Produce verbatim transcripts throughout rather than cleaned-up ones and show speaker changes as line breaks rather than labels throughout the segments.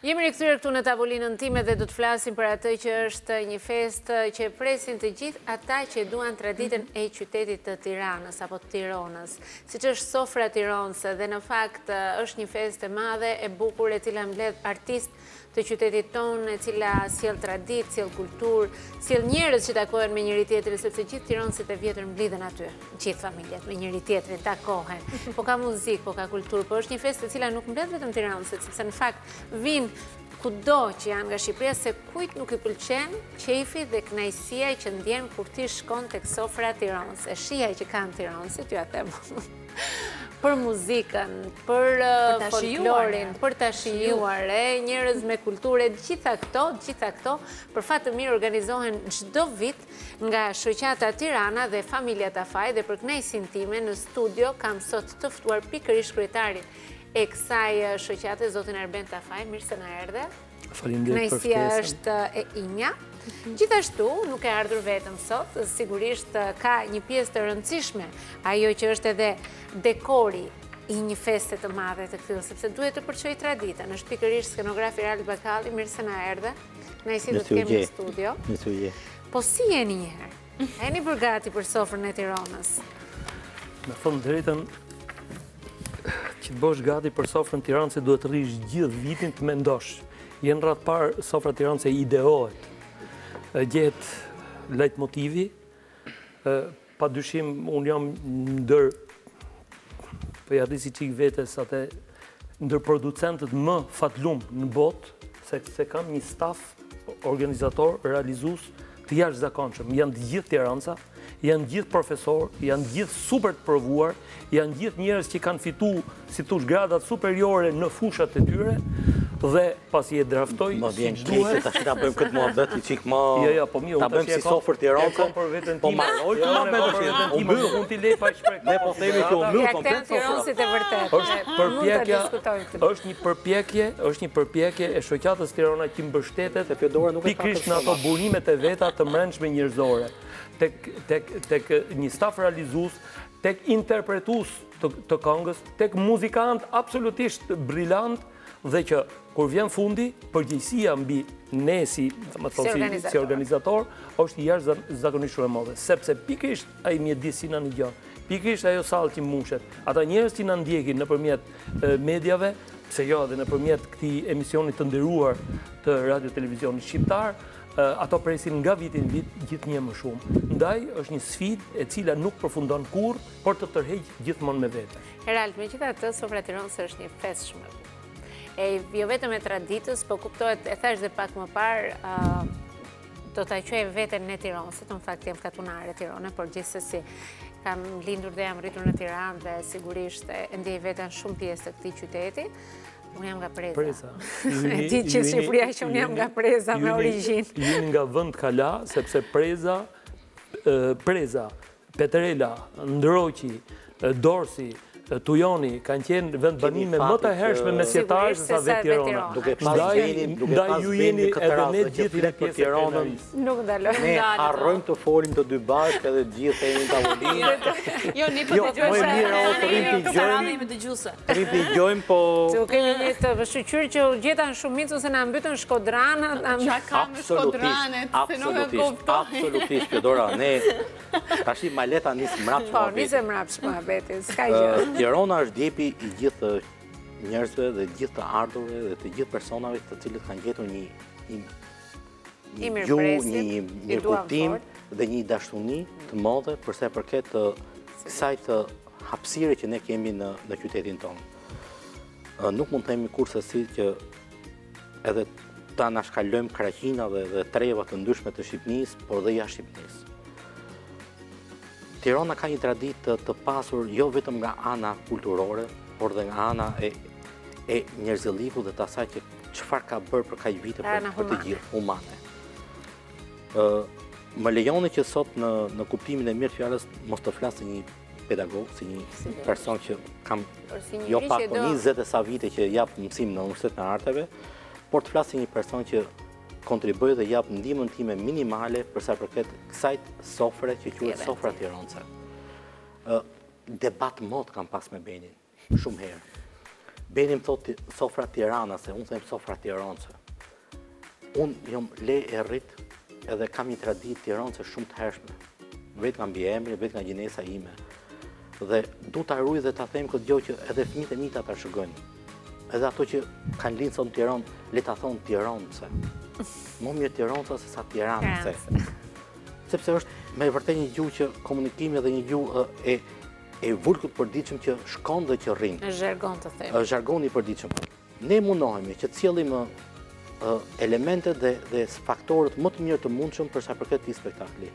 Jemi rikthyer këtu në tavolinën time dhe do të flasim për atë që është një festë që presin të gjithë ata që duan traditën e qytetit të Tiranës apo Tiranës, siç është Sofra Tiranëse dhe në fakt është një festë e madhe e bukur e cila mbledh artistë të qytetit tonë, e cila sjell traditë, sjell kulturë, sjell njerëz që takohen me njëri tjetrin, sepse gjithë tiranësit e vjetër mblidhen aty, gjithë familjet me njëri tjetrin takohen. Po ka muzikë, po ka kulturë, po është një festë e cila nuk mbledh vetëm tiranësit, sepse në fakt vinë kudo që janë nga Shqipëria, se kujt nuk i pëlqen qefi dhe kënaqësia që ndjen kur ti shkon tek Sofra Tiranës. E shija që kanë tiranësit, ju a them. Për muzikën, për folklorin, për ta shijuar, njerëz me kulturë, gjitha këto, gjitha këto, për fat të mirë organizohen çdo vit nga shoqata Tirana dhe familja Tafaj, dhe për kënaqësinë time në studio kam sot të ftuar pikërisht kryetarin e kësaj shoqate, zotin Erben Tafaj. Mirë se na erdhe.
Faleminderit për
Kënaqësia
ftesën.
është e imja. Gjithashtu, nuk e ardhur vetëm sot, sigurisht ka një pjesë të rëndësishme, ajo që është edhe dekori i një feste të madhe të këtillë, sepse duhet të përçoj traditën. Është pikërisht skenografi Ralph Bakalli. Mirë se na erdhe. Kënaqësi do të kemi në studio.
Mirë se u je.
Po si jeni një herë? A jeni përgati për sofrën e Tiranës?
Me thënë drejtën, që të bësh gati për sofrën Tiranëse duhet të rrish gjithë vitin të mendosh. Jenë ratë parë Sofra Tiranëse ideohet. Gjehet lejtmotivi, pa dyshim unë jam ndër, për jarrisi qik vetes atë, ndër producentët më fatlum në botë, se, se kam një staf organizator, realizus të jashtëzakonshëm. Janë të gjithë tiranësa, janë gjithë profesor, janë gjithë super të provuar, janë gjithë njerëz që kanë fitu, si thush, gradat superiore në fushat e tyre, dhe pasi e draftoj,
më vjen keq tash ta bëjmë këtë muhabet i çik më.
Jo, jo, po mirë,
ta bëjmë si Sofër Tiranëse.
Po për veten
Po
time.
marroj të më bëj dëshirë.
U mbyll, mund t'i lej pa shpreh.
Ne po themi që u mbyll komplet Sofra.
Tiranësit e vërtet.
Është përpjekja, është një përpjekje, është një përpjekje e shoqatës Tirana që mbështetet pikërisht në ato burimet e veta të brendshme njerëzore. Tek tek tek një staf realizues, tek interpretues të, të këngës, tek muzikant absolutisht brillant, dhe që kur vjen fundi, përgjegjësia mbi ne si, më thonë, si, si organizator, është jashtë zakonisht shumë e madhe, sepse pikërisht ai mjedisi na ngjan, pikërisht ajo sallë që mushet, ata njerëz që na ndjekin nëpërmjet mediave, pse jo edhe nëpërmjet këtij emisioni të nderuar të radio televizionit shqiptar, ato presin nga vitin në vit gjithnjë më shumë. Ndaj është një sfidë e cila nuk përfundon kurrë, por të tërheq gjithmonë me vete.
Herald, megjithatë, Sofra Tiranëse është një festë shumë e bukur. E jo vetëm e traditës, po kuptohet, e thash dhe pak më parë, do ta quaj veten në Tiranësit, në fakt jam katunare Tirane, por gjithsesi kam lindur dhe jam rritur në Tiranë dhe sigurisht e ndjej veten shumë pjesë të këtij qyteti. Unë jam nga Preza.
Preza.
E di që Shqipëria që unë jam nga Preza me origjinë.
Jeni nga vend kala, sepse Preza, Preza, Petrela, Ndroqi, Dorsi, Tujoni kanë qenë vend banime më të hershme mesjetarësh sa vetë Tirana.
Duke pas jeni, duke pas jeni këtë radhë që flet për Tiranën.
Nuk ndaloj.
Ne harrojmë të folim të dy bashkë edhe gjithë jemi në tavolinë.
Jo, ne po të
më mirë o të rrim të dëgjojmë.
me dëgjuese.
Të rrim të dëgjojmë, po
Tu kemi një të shqyr që gjetan shumicë ose na mbytën Shkodranët.
Qa ka me Shkodranet, se nuk e kuptoj.
Absolutisht, Fjodora, ne tashi maleta nis mrapsh
Po, nisë mrapsh muhabeti, s'ka gjë.
Tirana është djepi i gjithë njerëzve dhe gjithë të ardhurve dhe të gjithë personave të cilët kanë gjetur një një gjuhë, një mirëkuptim dhe një dashuni të madhe përsa përket të kësaj të hapësire që ne kemi në në qytetin tonë. Nuk mund të themi kurse si që edhe ta na shkallojmë kraqina dhe dhe treva të ndryshme të Shqipërisë, por dhe jashtë Shqipërisë. Tirana ka një traditë të, të pasur jo vetëm nga ana kulturore, por dhe nga ana e, e njerëzilliku dhe të asaj që çfarë ka bërë për kaq vite për, për të gjithë humane. Uh, më lejoni që sot në, në kuptimin e mirë të fjalës mos të flas si një pedagog, si një si person që kam si jo pak po njëzet e sa vite që jap mësim në Universitetin e Arteve, por të flas si një person që kontribuoj dhe jap ndihmën time minimale për sa përket kësaj sofre që quhet Sofra Tiranëse. Ë debat mod kam pas me Benin shumë herë. Beni më thotë sofra Tiranase, unë them sofra Tiranse. Unë jam le e rrit edhe kam një traditë Tiranse shumë të hershme. Vetë nga mbi emri, vetë nga gjinesa ime. Dhe du ta ruaj dhe ta them këtë gjë që edhe fëmijët e mi ta trashëgojnë. Edhe ato që kanë lind son Tiranë, le ta thonë Tiranse. Më mirë Tiranse se sa Tiranse. Sepse është me vërtet një gjuhë që komunikimi dhe një gjuhë e e vulkut përditshëm që shkon dhe që rrin.
Është zhargon të them.
Është zhargoni i përditshëm. Ne mundohemi që të sjellim elementet dhe dhe faktorët më të mirë të mundshëm për sa përket këtij spektakli.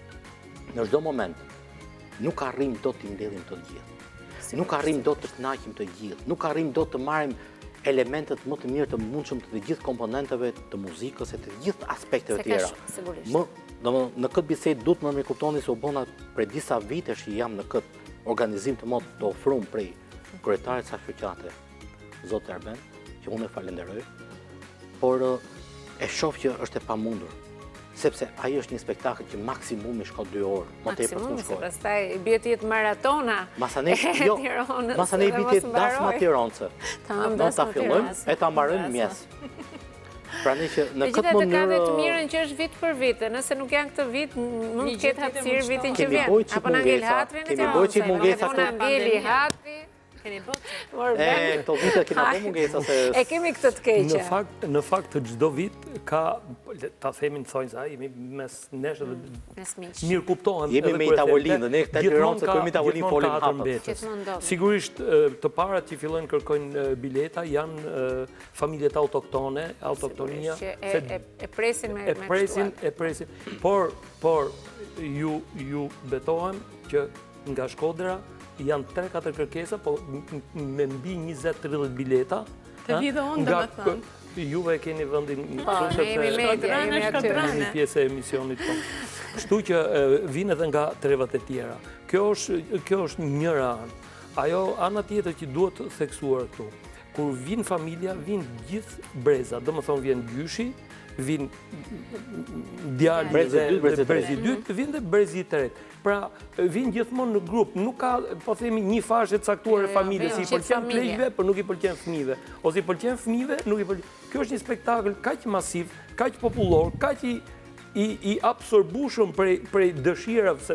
Në çdo moment nuk arrim dot të mbledhim të gjithë. Nuk arrim dot të kënaqim të gjithë. Nuk arrim dot të marrim elementet më të mirë të mundshëm të të gjithë komponenteve të muzikës e të gjithë aspekteve tjera. Më, domethënë, në këtë bisedë duhet më mirë kuptoni se u bëna prej disa vitesh që jam në këtë organizim të mod të ofrum prej kryetarit sa shoqate, Zot Erben, që unë e falenderoj, por e shoh që është e pamundur, sepse ai është një spektakël që maksimumi shkon dy orë, më tepër s'mund të shkojë.
Maksimumi, pastaj bie të jetë maratona.
Masane, jo, masane bie të jetë dasma Tiranse. Ne ta fillojmë e ta mbarojmë mjes. Prandaj që në këtë mënyrë
ka dhe të mirën që është vit për vit, nëse nuk janë këtë vit, mund të ketë hapësirë vitin që vjen. Apo na ngel hatrin,
kemi bërë çik mungesa
këtë ngeli hatri.
Keni bërë.
E këto vite kemi bërë mungesa se
e kemi këtë të keqe.
Në fakt, në fakt çdo vit ka, ta themin thonjë sa, jemi mes nesh dhe mirë kuptohen.
Jemi me tavolinë, ne këtë Tiranë kemi tavolinë folim hapet.
Sigurisht të parat që fillojnë kërkojnë bileta janë familjet autoktone, autoktonia.
E presin me
e presin, e presin. Por, por ju, ju betohem që nga Shkodra janë tre katër kërkesa, po me mbi njëzet tridhjetë bileta.
Të vidhe unë dhe me thënë.
Juve keni vëndin
Po, ne jemi media, jemi aty.
Jemi pjesë e emisionit po. Kështu që vinë edhe nga trevat e tjera. Kjo është, kjo është njëra anë. Ajo ana tjetër që duhet theksuar këtu. Kur vinë familja, vinë gjithë breza. Do më thonë vjen gjyshi, vinë djalë dhe brezi dytë, vinë dhe brezi tretë. Pra, vinë gjithmonë në grup, nuk ka, po themi, një fashë të caktuar e familjes, si i pëlqen pleqve, për nuk i pëlqen fëmijëve, ose i pëlqen fëmijëve, nuk i pëlqen. Kjo është një spektakël kaq masiv, kaq popullor, kaq i i absorbueshëm prej dëshirave,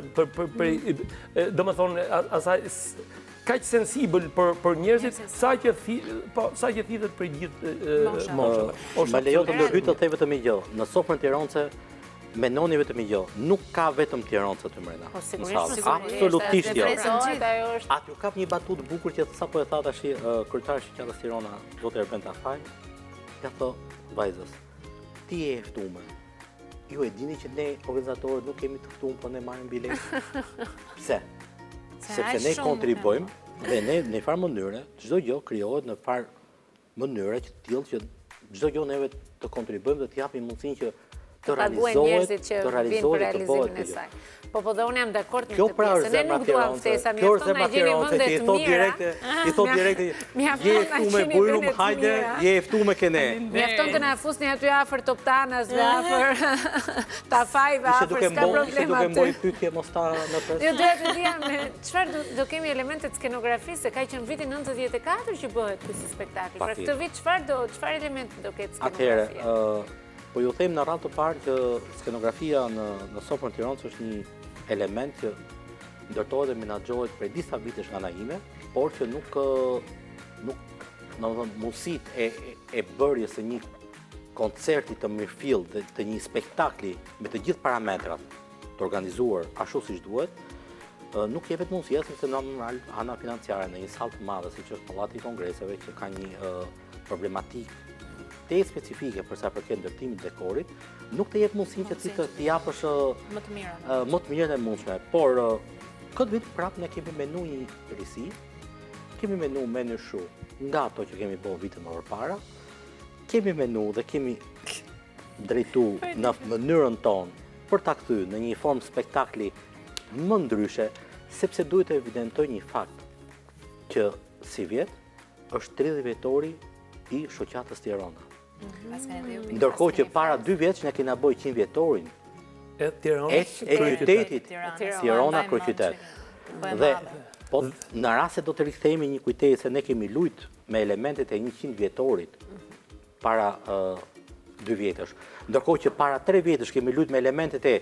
për domethënë asaj kaq sensibël për njerëzit, sa që thithet për gjithë moshave.
Ma lejo të ndërhyj të them vetëm një gjë. Në sofrën tiranëse menoni vetëm një gjë, nuk ka vetëm Tiranëse të mrena.
Po sigurisht,
absolutisht jo.
Është
Aty kap një batutë bukur që sapo e tha tash kryetari i shoqatës Tirana, zoti Erben Tafaj, ja tho vajzës, ti je e ftuar. Ju e dini që ne organizatorët nuk kemi të ftuar, po ne marrim biletë. Pse? Sepse ne kontribuojmë dhe ne në farë mënyre, çdo gjë krijohet në farë mënyre që tillë që çdo gjë neve të kontribuojmë dhe të japim mundësinë që të realizohet, të realizohet të bëhet
e saj. Po po dhe unë jam dakord me
kjo
këtë
pra
pjesë. Ne nuk duam ftesa, mjafton na gjeni vende të mira.
I thot direkte, je e ftuar me bujrum, hajde, je e ftuar me kene.
Mjafton të na fusni aty afër Toptanasve, afër Tafajve, afër s'ka problem aty.
Ishte duke mboj pyetje mos ta në pres.
Jo, doja të dija me çfarë do kemi elementet skenografisë, ka qenë vitin nëntëdhjetë e katër që bëhet ky spektakël. Pra këtë vit çfarë do, çfarë elemente do ketë skenografia?
Atëherë, po ju them në radhë të parë që skenografia në në sofrën Tiranës është një element që ndërtohet dhe menaxhohet prej disa vitesh nga ana ime, por që nuk nuk domethënë mundësitë e e bërjes së një koncerti të mirëfill dhe të një spektakli me të gjithë parametrat të organizuar ashtu siç duhet, nuk jepet mundësia sepse në ana financiare në një sallë të madhe siç është Pallati i Kongreseve që ka një problematikë te specifike për sa përket ndërtimit dekorit, nuk të jep mundësinë që ti të japësh
më të mirën.
Më të mirën e mundshme, por këtë vit prapë ne kemi menu një risi, kemi menu menu shu nga ato që kemi bërë vitet më përpara, kemi menu dhe kemi drejtu në mënyrën tonë për ta kthyer në një formë spektakli më ndryshe, sepse duhet të evidentoj një fakt që si vjet është tridhjetë vjetori i shoqatës Tirana. Ndërkohë që para dy vjeç ne kena bërë qind vjetorin
e Tiranës
e qytetit Tirana kryeqytet. Dhe Po, në rast se do të rikthehemi një kujtesë se ne kemi luajtur me elementet e njëqind vjetorit para uh, dy vjetësh. Ndërkohë që para tre vjetësh kemi luajtur me elementet e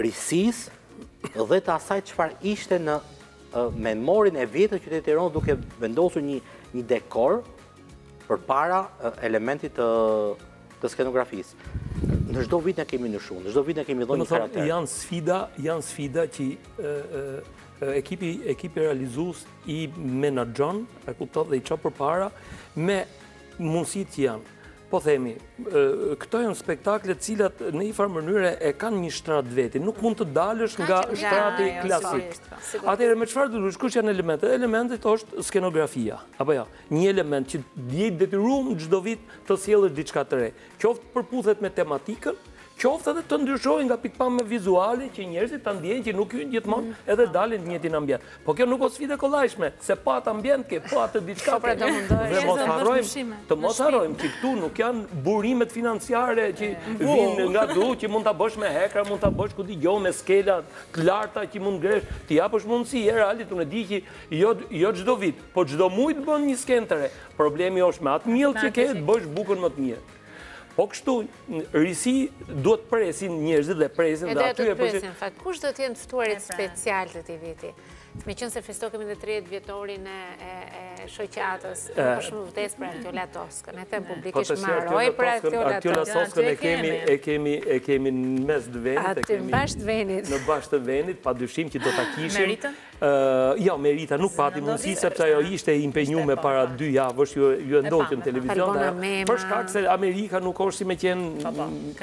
risisë dhe të asaj çfarë ishte në uh, memorin e vjetër të qytetit Tiranës, duke vendosur një një dekor përpara uh, elementit të uh, të skenografisë. Në çdo vit ne kemi ndryshuar, në çdo vit ne kemi dhënë një karakter.
Janë sfida, janë sfida që uh, ekipi ekipi realizues i menaxhon, e kupton, dhe i çon përpara me mundësitë që janë. Po themi, këto janë spektakle të cilat në një farë mënyrë e kanë një shtrat veti, nuk mund të dalësh nga shtrati klasik. Atëherë me çfarë do të kush janë elementet? Elementet është skenografia, apo jo? Një element që je detyruar çdo vit të sjellësh diçka të re. Qoftë përputhet me tematikën, qoftë edhe të ndryshojë nga pikpamja vizuale që njerëzit ta ndjejnë që nuk hyn gjithmonë edhe dalin në një njëjtin ambient. Po kjo nuk është sfidë kollajshme, se pa atë ambient ke, pa atë diçka për të mundosh. Dhe mos harrojmë, të mos harrojmë që këtu nuk janë burimet financiare që vijnë nga du, që mund ta bësh me hekra, mund ta bësh ku dëgjoj me skela të larta që mund ngresh, ti japësh mundësi e realit, unë di që jo jo çdo vit, po çdo muaj të bën një skenë të re. Problemi është me atë miell që ke të bësh bukën më të mirë. Po kështu, risi duhet presin njerëzit dhe presin
dhe aty e presin. Fakt, kush do të jenë ftuarit special të këtij viti? Me qënë se festokemi dhe tridhjetë vjetorin e shoqatës, për shumë vërtes për Artiola Toskën, e them publikisht maroj për Artiola
Toskën e kemi në mes të venit,
aty në bashkë të venit.
Në bashkë të venit, pa dyshim që do ta kishim.
Meritën?
Jo, Merita nuk pati mundësi, sepse ajo ishte impenjume para dy javësh, ju e ndoqën në televizion, për shkak se Amerika nuk është si me qenë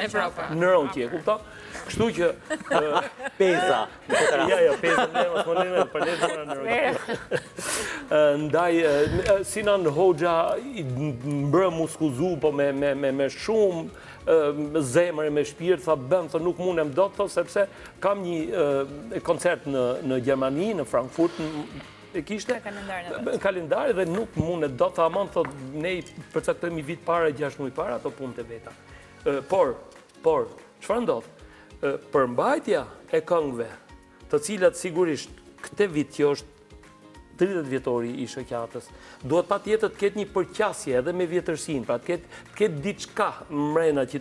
në rëndje, kupton? Kështu që...
Peza.
Ja, ja, peza, ne, mos më nëjme, për ne të në rëndje. Ndaj, Sinan Hoxha mbrë muskuzu, po me shumë zemër e me shpirt, tha bëm, thë nuk mundem do të, sepse kam një koncert në Gjermani, në Frankfurt, e kishte kalendari dhe nuk mundet do të amon, thot, ne përcaktojmë i vit para, gjashtë muaj para, ato punë të veta. Por, por, çfarë ndodh? Përmbajtja e këngëve, të cilat sigurisht këtë vit që është tridhjetë vjetori i shoqatës, duhet patjetër të ketë një përqasje edhe me vjetërsinë, pra të ketë diçka mrena që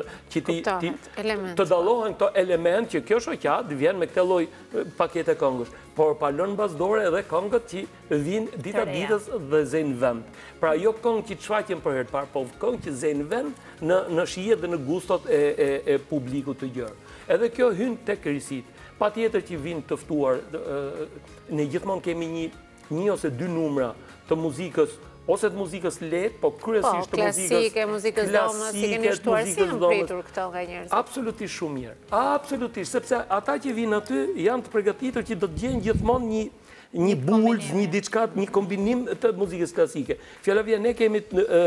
të dallohen këto element që kjo shoqatë vjen me këtë lloj pakete këngësh, por pa lënë bazdore edhe këngët që vinë dita ditës dhe zejnë vend. Pra jo këngë që shfaqen për herë të parë, po këngë që zejnë vend në shijet dhe në gustot e publikut të gjerë. Edhe kjo hyn tek risit. Patjetër që vinë të ftuar, ne gjithmonë kemi një një ose dy numra të muzikës, ose të muzikës letë, po kryesisht të muzikës
klasike, muzikës domës, si keni shtuar, si janë pritur këto nga njerëzit?
Absolutisht shumë mirë, absolutisht, sepse ata që vinë aty janë të përgatitur që do të gjenë gjithmonë një një bulz, një diçkat, një kombinim të muzikës klasike. Fjala vjen, ne kemi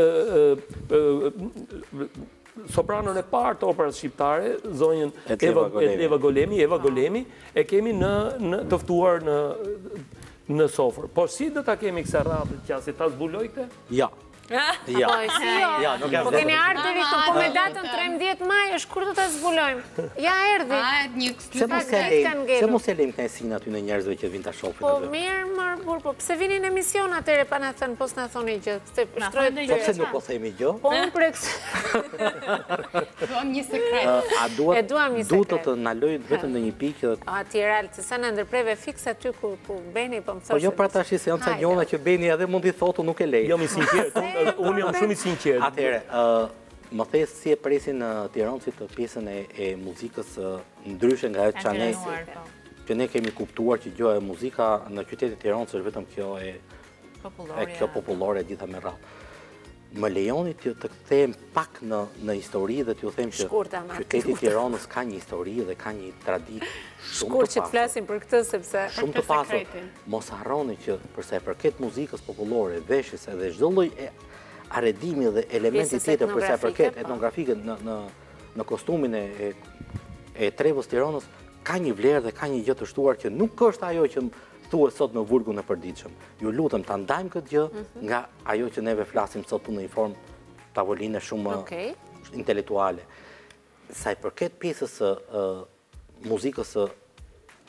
sopranon e parë të operës shqiptare, zonjën Eva Golemi, Eva Golemi, e kemi në të ftuar në në sofër. Po si do ta kemi kësa radhë që si ta zbuloj këtë?
Ja. Ja. Ja, nuk jam.
Po keni ardhur këtu po me datën trembëdhjetë maj, është kur do ta zbulojmë? Ja erdhi.
A, një
Se mos e lejmë, se mos e lejmë kënaqësinë aty në njerëzve që vinë ta shohin
Po
aty.
mirë, më burr, po pse vini në emision atëre pa na thënë, po s'na thoni gjë. Se shtrojë
Po pse nuk po themi gjë?
Po unë preks.
duam një sekret.
A duhet duhet të na loj vetëm në një pikë.
A tjera, se sa na ndërpreve fiks aty ku ku Beni po më thoshte.
Po jo pra tash se janë ca gjona që Beni edhe mund t'i thotë nuk e lej.
Jo, mi sinqert, unë jam shumë i sinqert.
Atëherë, më thjesht si e presin tiranësit të pjesën e muzikës ndryshe nga ajo që ne që ne kemi kuptuar që gjëja e muzika në qytetin e Tiranës është vetëm kjo e e kjo popullore gjitha me radhë. Më lejoni të të kthehem pak në në histori dhe t'ju them që qyteti i Tiranës ka një histori dhe ka një traditë shumë të
pasur. Që të flasim për këtë sepse
shumë të pasur. Mos harroni që përsa e përket muzikës popullore, veshjes edhe çdo lloj arredimi dhe elementi tjetër përsa e përket etnografike në në në kostumin e e Trevës Tiranës ka një vlerë dhe ka një gjë të shtuar që nuk është ajo që thuhet sot në vulgun e përditshëm. Ju lutem ta ndajmë këtë gjë nga ajo që neve flasim sot në një formë tavoline shumë intelektuale. Sa i përket pjesës së muzikës së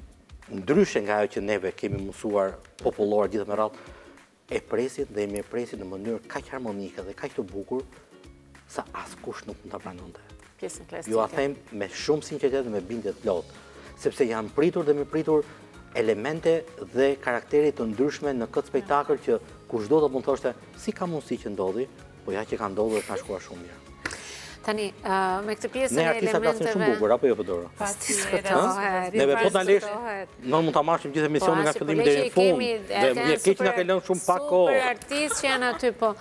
ndryshe nga ajo që neve kemi mësuar popullor gjithë me radhë, e presin dhe e mirëpresin në mënyrë kaq harmonike dhe kaq të bukur sa askush nuk mund ta pranonte.
Pjesën klasike.
Ju a them me shumë sinqeritet dhe me bindje të plotë, sepse janë pritur dhe mirëpritur elemente dhe karaktere të ndryshme në këtë spektakël që kushdo do mund thoshte si ka mundësi që ndodhi, po ja që ka ndodhur dhe ka shkuar shumë mirë.
Tani, me këtë pjesën
ne
e
artista plasin shumë
elementeve...
bukur, apo jo Pëdora?
Diskutohet.
Neve po ta lesh, në mund ta marrim gjithë emisionin nga fillimi deri në fund. Dhe më keq na ka lënë shumë pak kohë.
Super artistë që janë aty, po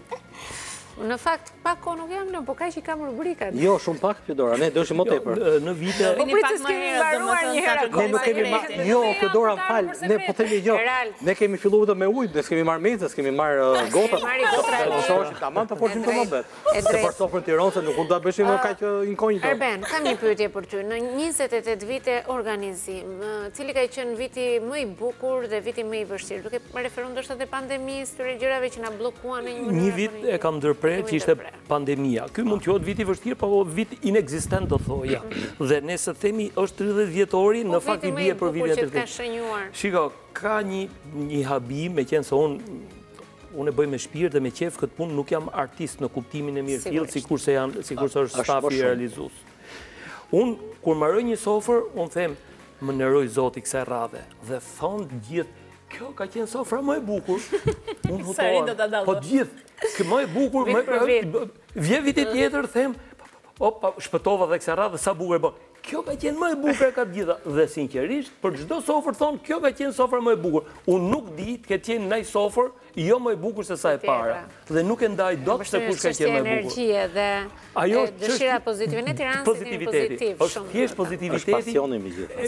në fakt, pak kohë nuk jam lënë, po kaq i kam rubrikat.
Jo, shumë pak, Pëdora, ne doshim më tepër.
Në vite...
Po pritë s'kemi mbaruar një herë.
Ne nuk kemi marrë... Jo, Pëdora, më fal, ne po themi jo. Ne kemi filluar vetëm me ujë, ne s'kemi marrë mezë, s'kemi marrë gotat. Do të thoshim tamam të forcim të mëbet. Se për sofrën Tiranë se nuk mund ta bëshim më kaq inkognito.
Erben, kam një pyetje për ty. Në njëzet e tetë vite organizim, cili ka qenë viti më i bukur dhe viti më i vështirë? Duke referuar ndoshta te pandemisë, këtyre gjërave që na bllokuan në një mënyrë.
Një vit e kam ndërprer që ishte pandemia. Ky mund të quhet vit i vështirë, po vit inekzistent do thoja. Dhe nëse themi është tridhjetë vjetori, në fakt i bie për vitet e
tij.
Shiko, ka një një habi, meqense se unë unë e bëj me shpirt dhe me qef këtë punë, nuk jam artist në kuptimin e mirë fill, sikurse janë, sikurse është stafi i realizues. Unë kur marroj një sofër, unë them, më nderoj Zoti kësaj radhe dhe thon gjithë kjo ka qenë sofra më e bukur. Unë hutohem. Po gjithë, kjo më e bukur, më vje viti tjetër them, opa, shpëtova dhe kësaj radhe sa bukur e bë. Kjo ka qenë më e bukur e ka të gjitha. Dhe sinqerisht, për çdo sofër thonë, kjo ka qenë sofra më e bukur. Unë nuk di të ketë qenë ndaj sofër jo më e bukur se sa e para. Dhe nuk e ndaj dot se kush ka qenë më e bukur.
Energjie dhe
ajo
dëshira pozitive në Tiranë si një pozitiv.
Është thjesht pozitiviteti.
Është pasioni me gjithë.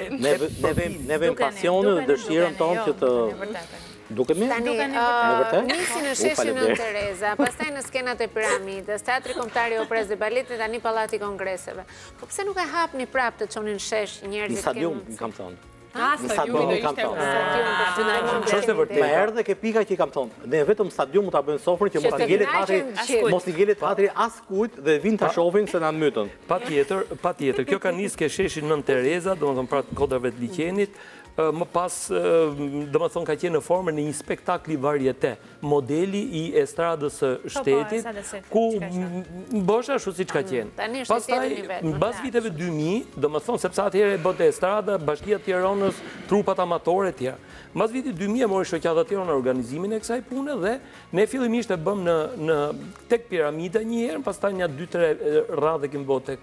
Ne ne vem pasionin dhe dëshirën tonë që të duke me
Tani, nisi në sheshin në Tereza, pastaj në skenat e piramidës, Teatri Kombëtar i Operës dhe Baletit, tani Pallati i Kongreseve. Po pse nuk e hapni prapë të çonin shesh njerëzit?
Në stadium, kam thonë.
Në stadium
kam thonë.
Ç'është vërtet.
Me erdhe ke pika që i kam thonë. Ne vetëm stadium mund ta bëjmë sofrën që mos i ngelet teatri, mos i ngelet teatri as kujt dhe vinë ta shohin se na mytën.
Patjetër, patjetër. Kjo ka nisë ke sheshin nën Tereza, domethënë pra kodrave të liçenit. Më pas, dhe më thonë, ka qenë në formën në një spektakli varieté, modeli i estradës së shtetit, ku bësha ashtu si që ka qenë. Pastaj, në bas viteve dy mijë, dhe më thonë, sepse atëherë e bëte estrada, Bashkia Tiranës, trupat amatore tjera. Në bas vitit dy mijë e mori shoqata tjera në organizimin e kësaj pune dhe ne fillimisht e bëm në tek piramida një herë, pastaj një dy tre radhe kemi bë tek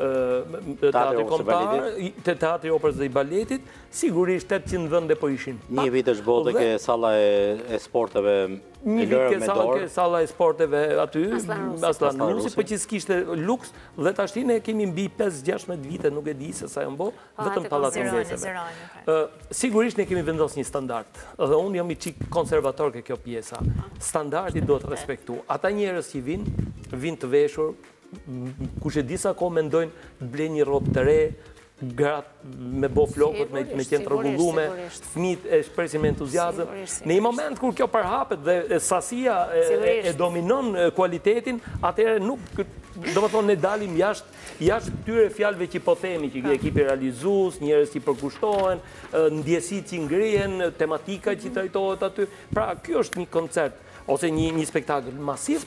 Teatri Kombëtar, te Teatri Operës dhe i Baletit, sigurisht tetëqind vende po ishin.
Një vit është bë tek salla e sporteve
Një vit ke salla e sporteve aty, Aslan Rusi, po që s'kishte luks, dhe tashti ne kemi mbi pesë gjashtëdhjetë vite, nuk e di se sa janë bo, vetëm Pallati i Kongreseve. Sigurisht ne kemi vendos një standard, dhe unë jam i çik konservator ke kjo pjesa. Standardi do të respektu. Ata njerëz që vinë, vinë të veshur, kush e disa ko mendojnë të ble një rrobë të re, gratë me bo flokët, me qenë të rregullume, fëmijët e shpresin me entuziazëm. Në një moment kur kjo përhapet dhe sasia e dominon kualitetin, atëherë nuk, do më thonë, ne dalim jashtë jashtë këtyre fjalëve që po themi, që ekipi realizues, njerëz që përkushtohen, ndjesitë që ngrihen, tematika që trajtohet aty. Pra, ky është një koncert ose një spektakël masiv,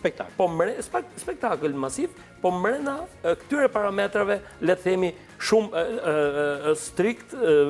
spektakël masiv, po mrena këtyre parametrave, le të themi, shumë strikt,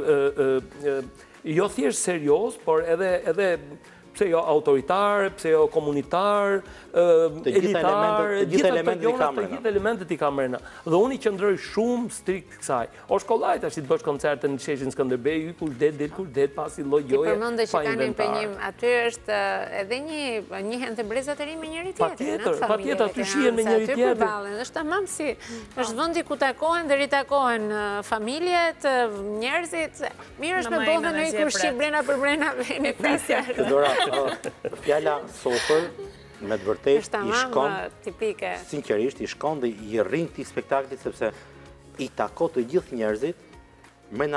jo thjesht serios, por edhe pse jo autoritar, pse jo komunitar, elitar, gjithë elementet i kamerëna. Dhe unë i qëndroj shumë strikt kësaj. O shkollajt ashtë i të bësh koncerte në sheshin Skënderbej, kush det, del kush det, pasi lojoje,
pa inventar. Ti përmënde që ka një impenjim, aty është edhe njëhen të brezat e ri me njëri tjetër.
Patjetër, patjetër, aty shihen me njëri tjetër.
Është tamam si, është vëndi ku takohen dhe ritakohen familjet, njerëzit, mirë është me bodhe në i kur shqip brena për brena veni presja.
Fjala sofër, me të vërtet, i shkon, sinqerisht, i shkon dhe i rrin këtij spektaklit, sepse i tako të gjithë njerëzit, mrena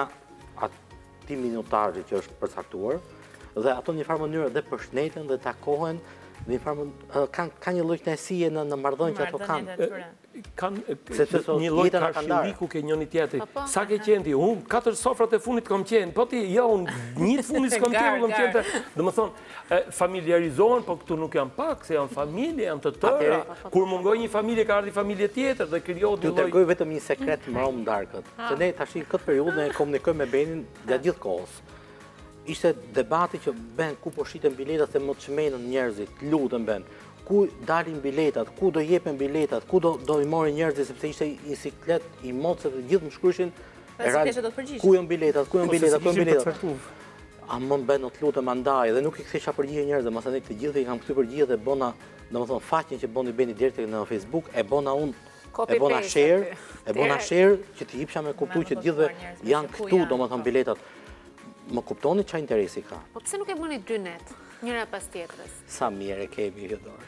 atij minutazhi që është përcaktuar, dhe ato në një farë mënyrë dhe përshëndeten dhe takohen Dhe ka një lloj kënaqësie në marrëdhënie që ato kanë.
Kanë një lloj karshilliku ke njëri tjetrit. Sa ke qenë ti? Unë katër sofrat e fundit kam qenë, po ti jo, unë një fundit s'kam qenë, kam qenë. Domethënë, familiarizohen, po këtu nuk janë pak, se janë familje, janë të tëra. Kur mungoj një familje, ka ardhi familje tjetër dhe krijohet një lloj.
Ju tregoj vetëm një sekret mbrëm darkët. Se ne tash këtë periudhë ne komunikojmë me Benin gjatë gjithë kohës. Ishte debati që ben ku po shiten biletat se më të çmenën njerëzit, lutem ben. Ku dalin biletat, ku do jepen biletat, ku do do i morrin njerëzit sepse ishte një siklet i mocë të gjithë më shkruajnë. Ku janë biletat, ku janë biletat, ku janë biletat. A më bën të lutem andaj dhe nuk i kthesha përgjigje njerëzve, mos ne të gjithë i kam kthy përgjigje dhe bona, domethënë faqen që bëni Beni deri tek në Facebook e bona unë e bona share, e bona share që të jepsha me kuptuj që të gjithëve janë këtu domethënë biletat. Më kuptoni çfarë interesi ka?
Po pse nuk e bëni dy net, njëra pas tjetrës?
Sa mirë e kemi Hyodor.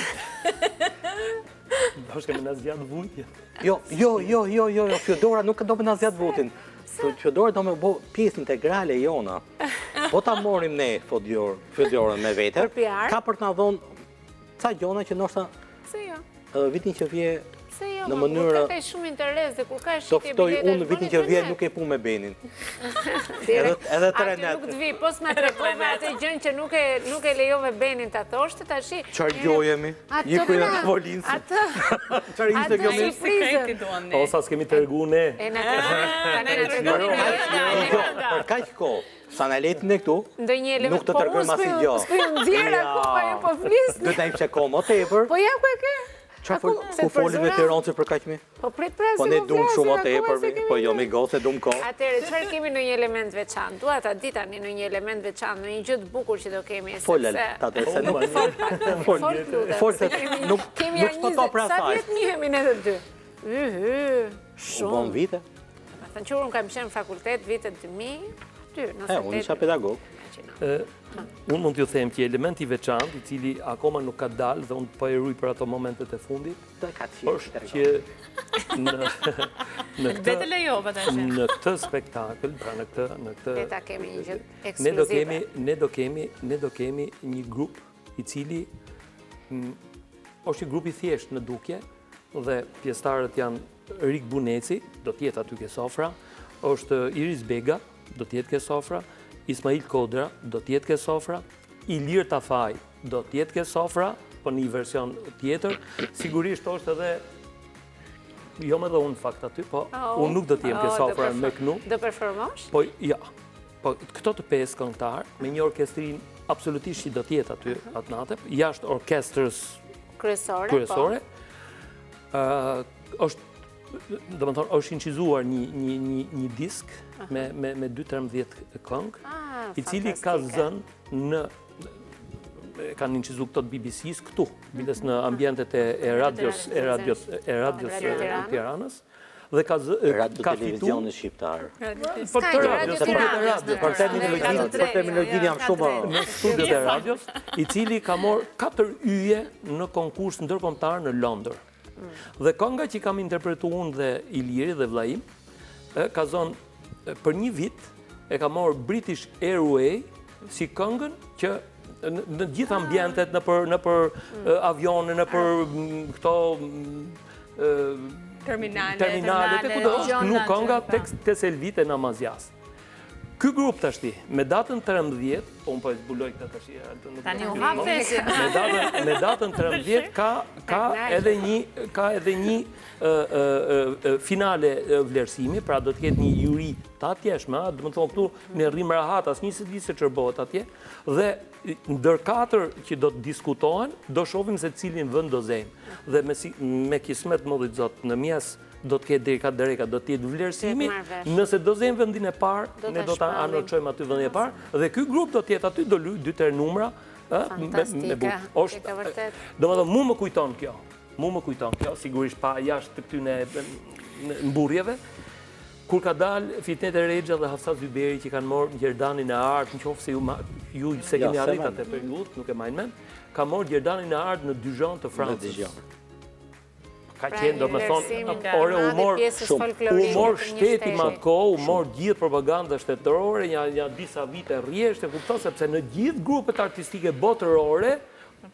Do shkemi në zgjat vujtje.
Jo, jo, jo, jo, jo, jo, Fyodora nuk do të na zgjat votin. Fyodora do me bë pjesë integrale jona. Po ta morim ne Fyodorën me vete, ka për të na dhënë ca gjona që ndoshta
Se jo.
Vitin që vje
Se jo,
në
kur
mënyrë
ka shumë interes dhe kur ka
do
shitje
ftoj
bilete.
unë vitin që vje nuk e pu me Benin. Edhe tre net.
Nuk të vi, pos ma tregove atë gjën që nuk e nuk e lejove Benin ta thoshte tash.
Çfarë gjojemi? Një kujt në Polincë.
Atë.
Çfarë ishte kjo me
surprizë?
Po sa s'kemi tregu ne.
E na tregoni.
Për kaq kohë. Sa na letin ne këtu,
ndonjë element
nuk të tregojmë asnjë gjë.
S'ku nxjerr akoma ajo po flis.
Do ta ishte kohë më tepër.
Po ja ku e ke?
Çfarë ku folim me Tirancë për kaq më?
Po prit pra se.
Po ne dum shumë atë tepër, po jo me gocë dum kohë.
Atëherë çfarë kemi në një element veçantë? Dua ta di tani në një element veçantë, në një gjë të bukur që do kemi sepse.
Fol ta të se nuk
fol.
Fol se nuk nuk foto pra
Sa
saj.
vjet njihemi ne të dy? Yhy,
Shumë bon vite.
Ma thënë që unë kam qenë fakultet vitet dy mijë, aty, në
E, unë isha pedagog.
Unë mund t'ju them që elementi veçantë, i cili akoma nuk ka dalë dhe unë po e ruj për ato momentet e fundit, është që në
Vetë lejova tash.
në këtë spektakël, pra në këtë në këtë
Ne ta kemi një gjë
ne do
ekskluzive.
kemi ne do kemi ne do kemi një grup i cili m, është një grup i thjesht në dukje dhe pjesëtarët janë Rik Buneci, do të jetë aty ke sofra, është Iris Bega, do të jetë ke sofra, Ismail Kodra, do të jetë ke sofra, Ilir Tafaj, do të jetë ke sofra, po një version tjetër, sigurisht është edhe jo më dhe unë fakt aty, po unë nuk do të jem ke sofra me kënu.
Do performosh?
Po ja. Po këto të pesë këngëtar me një orkestrin absolutisht që do të jetë aty atë natë, jashtë orkestrës
kryesore,
kryesore. Ë është do të thonë është incizuar një një një një disk me me me dy tridhjetë këngë, i cili ka zënë në kanë incizuar këto të B B C-s këtu, biles në ambientet e, e radios e radios e radios e Tiranës dhe ka zë, ka
televizioni shqiptar.
Po të radios, po të radios,
për terminologjinë, për terminologjinë jam shumë
në studiot e radios, i cili ka marrë katër yje në konkurs ndërkombëtar në Londër. Dhe kënga që kam interpretuar unë dhe Iliri dhe vllaim, ka zonë për një vit e ka marrë British Airways si këngën që në gjithë ambientet, në për në për avione, në për këto
terminale,
terminale, te kudo, nuk kënga tek te Selvit e Namazjas. Ky grup tashti, me datën trembëdhjetë, po unë po e zbuloj këtë tashi.
Tani u hap vesh.
Me datën me datën trembëdhjetë ka ka edhe një ka edhe një ë ë finale vlerësimi, pra do të ketë një juri të atjeshme, do të thonë këtu në rrim rahat, asnjë se di se ç'rbohet atje, dhe ndër katër që do të diskutohen, do shohim se cilin vend do zejmë. Dhe me si, me kismet modit zot në mes do të ketë deri ka dreka, do të jetë vlerësimi, nëse do zejmë vendin e parë, ne do ta anoçojmë aty vendin e parë, dhe ky grup do të jetë aty, do luaj dy tre numra, ë, me me bukur. Domethënë mua më kujton kjo. Mua më kujton kjo, sigurisht pa jashtë të këtyne mburrjeve. Kur ka dalë Fitnet e Rexha dhe Hafsat Zyberi që kanë marrë Gjerdanin e Art, nëse ju ju se keni arritur atë periudhë, nuk e mbaj mend, ka marrë Gjerdanin e Art në Dijon të Francës. Ka qenë, do me thonë, ore humor shumë, humor shteti ma të kohë, humor gjithë propaganda shtetërore, një disa vite rjesht, e kupton, sepse në gjithë grupet artistike botërore,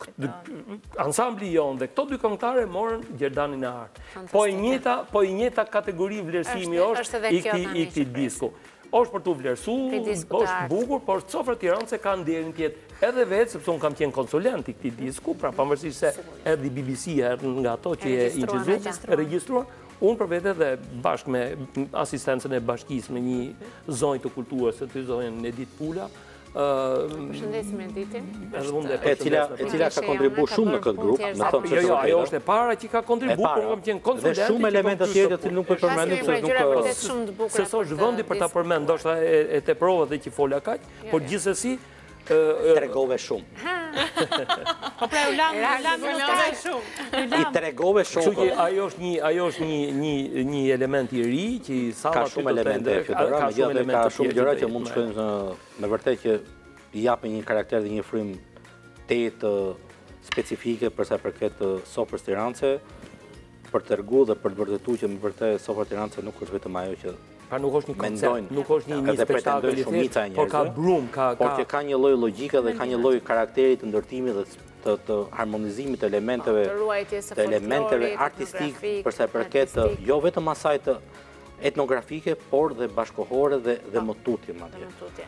ansambli jonë dhe këto dy këngëtare morën Gjerdanin e Artë. Po e njëta, po e njëta kategori vlerësimi është i këtij disku. Është për të vlerësu, është bukur, por Sofra Tiranëse ka nderin tjetë edhe vetë, sepse unë kam qenë konsulent i këtij disku, pra pavarësisht se edhe B B C nga ato që e incizuar, e regjistruar, unë për vete dhe bashkë me asistencën e bashkisë me një zonjë të kulturës, të zonjën Edith Pula,
përshëndesim Editin.
E cila ka kontribu shumë në këtë grup.
Jo, jo, ajo është e para që ka kontribu, por kam qenë konsulent.
Dhe shumë elemente tjerë që nuk për përmendim,
se so është vëndi për ta përmend, ndoshta e teprova dhe që fola kaq, por gjithsesi
tregove shumë.
Po pra u lam, u lam shumë.
I tregove shumë.
Kështu që ajo është një ajo është një një një element i ri që
ka shumë elemente fytyrore, megjithatë ka shumë gjëra që mund të shkojnë me vërtet që i japin një karakter dhe një frym të specifike për sa i përket Sofrës Tiranëse, për t'regu dhe për të vërtetuar që me vërtet Sofra Tiranëse nuk është vetëm ajo që
pra nuk është një koncert, nuk është një spektakël i thjeshtë, por ka brum, ka
por që ka një lloj logjike dhe ka një lloj karakteri të ndërtimit dhe të, të harmonizimit të elementeve të elementeve artistik për sa i përket jo vetëm asaj të etnografike, por dhe bashkohore dhe dhe më tutje madje.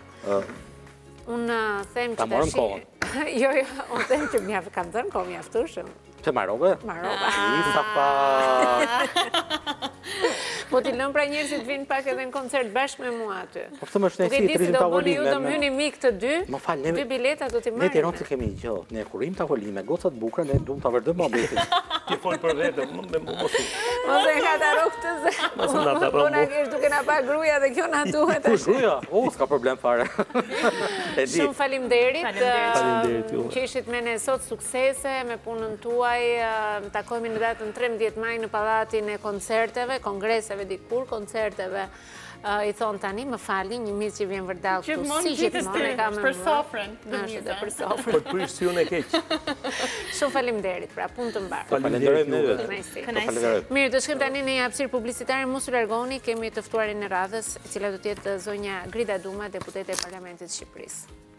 Unë them që
ta morëm kohën.
Jo, jo, unë them që mjaft kam dhënë kohë mjaftueshëm.
Pse marrove?
Marrova.
I sa pa.
Po t'i lëm pra njerëzit vinë pak edhe në koncert bashkë me mua aty.
Po pse më shnesi të rritim tavolinë.
Ju do më hyni mik të dy.
Më fal, ne
dy bileta do t'i marrim.
Ne Tiranë kemi një gjë. Ne kur rim tavolinë me gocat bukura, ne duam ta vërdojmë mohabetin.
Ti fol për vete, më mos.
Mos e ka ta rrugë të.
Mos na ta
rrugë. Unë kesh duke na pa gruaja dhe kjo na duhet.
Gruaja? Oh, s'ka problem fare.
Shumë faleminderit.
Faleminderit ju.
Që ishit me ne sot, suksese me punën tuaj. Takohemi në datën trembëdhjetë maj në pallatin e koncerteve, kongreseve dikur, koncerteve. I thonë tani, më fali, një misë që vjen vërdall këtu, si gjithmonë e kam
për sofrën.
Ashtë për sofrën.
Për prish si unë e keq.
Shumë faleminderit, pra, punë të mbarë.
Faleminderit juve.
Kënaqësi. Mirë, do shkojmë tani në një hapësirë publicitare, mos u largoni, kemi të ftuarin e radhës, e cila do të jetë zonja Grida Duma, deputete e Parlamentit të Shqipërisë.